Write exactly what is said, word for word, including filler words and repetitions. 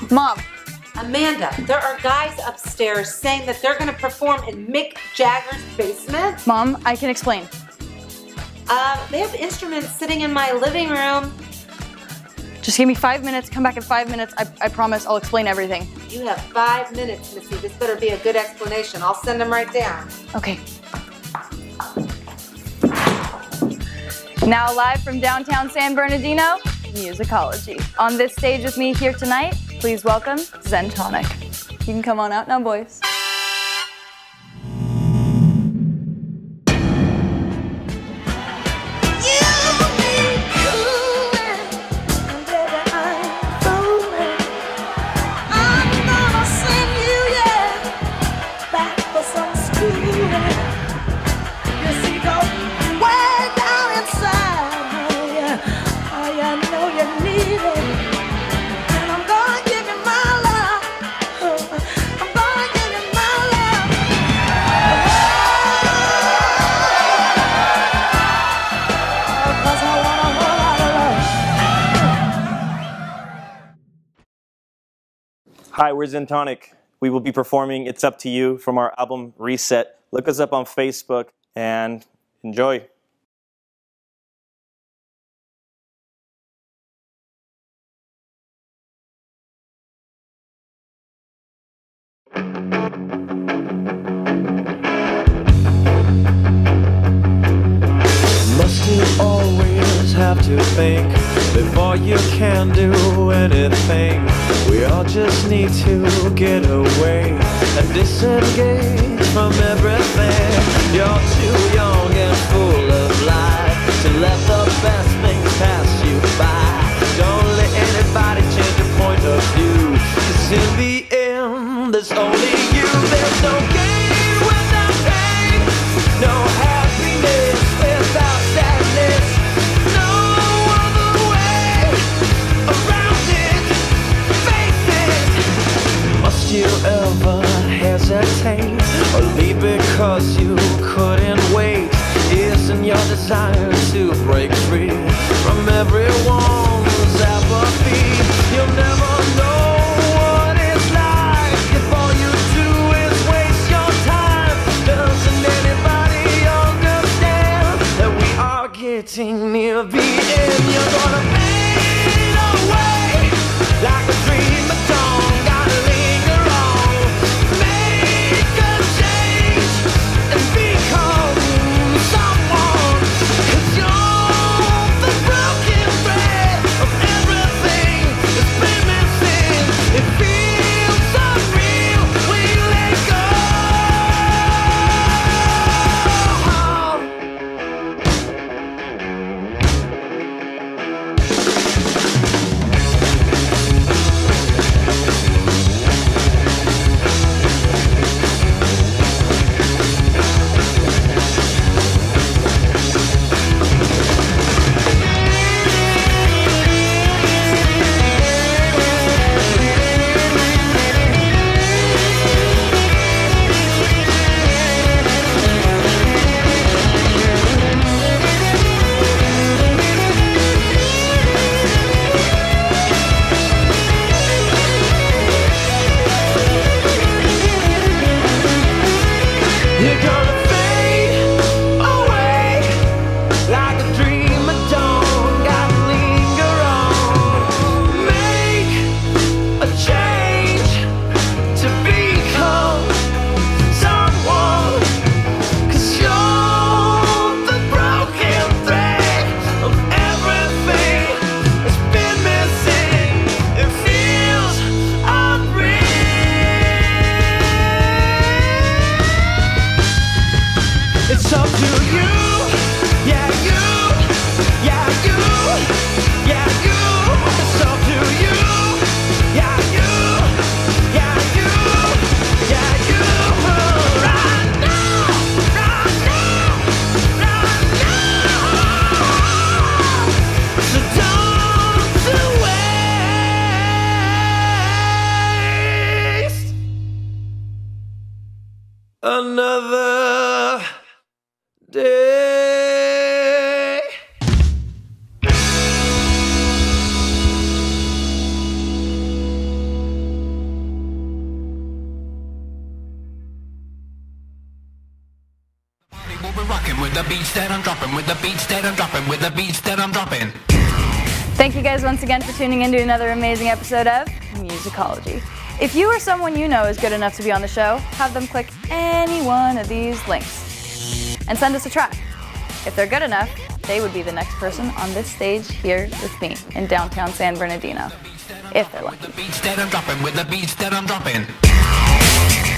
Mom. Amanda, there are guys upstairs saying that they're going to perform in Mick Jagger's basement. Mom, I can explain. Uh, they have instruments sitting in my living room. Just give me five minutes, come back in five minutes. I, I promise I'll explain everything. You have five minutes, Missy. This better be a good explanation. I'll send them right down. Okay. Now live from downtown San Bernardino, Musicology. On this stage with me here tonight, please welcome Zentonic. You can come on out now, boys. Hi, we're Zentonic. We will be performing It's Up to You from our album Reset. Look us up on Facebook and enjoy. Must you always have to think before you can do anything? We all just need to get away and disengage from everything. You're too young and full of life to let the best things pass you by. Don't let anybody change your point of view, 'cause in the end there's only you. There's no gain without pain, no happiness without sadness, no other way around it. Face it. Must you ever hesitate or leave because you couldn't wait? Isn't your desire to break free from everyone's apathy? You'll never know what it's like if all you do is waste your time. Doesn't anybody understand that we are getting near the end? You're gonna fade away like a dream at dawn. Gotta linger on, make a change and become someone. 'Cause you're the broken thread of everything that's been missing. It feels unreal when you let go. You're gonna fade away like a dream at dawn. Gotta linger on, make a change to become someone. 'Cause you're the broken thread of everything that's been missing. It feels unreal. It's up to you, yeah you, yeah you, yeah you. It's up to you, yeah you, yeah you, yeah you. Right now, right now, right now. So don't waste another day. beats that I'm dropping, with the beats that I'm dropping, with the beats that I'm dropping. Thank you guys once again for tuning in to another amazing episode of Musicology. If you or someone you know is good enough to be on the show, have them click any one of these links and send us a track. If they're good enough, they would be the next person on this stage here with me in downtown San Bernardino, if they're lucky. With the beats that I'm dropping, with the beats that I'm dropping.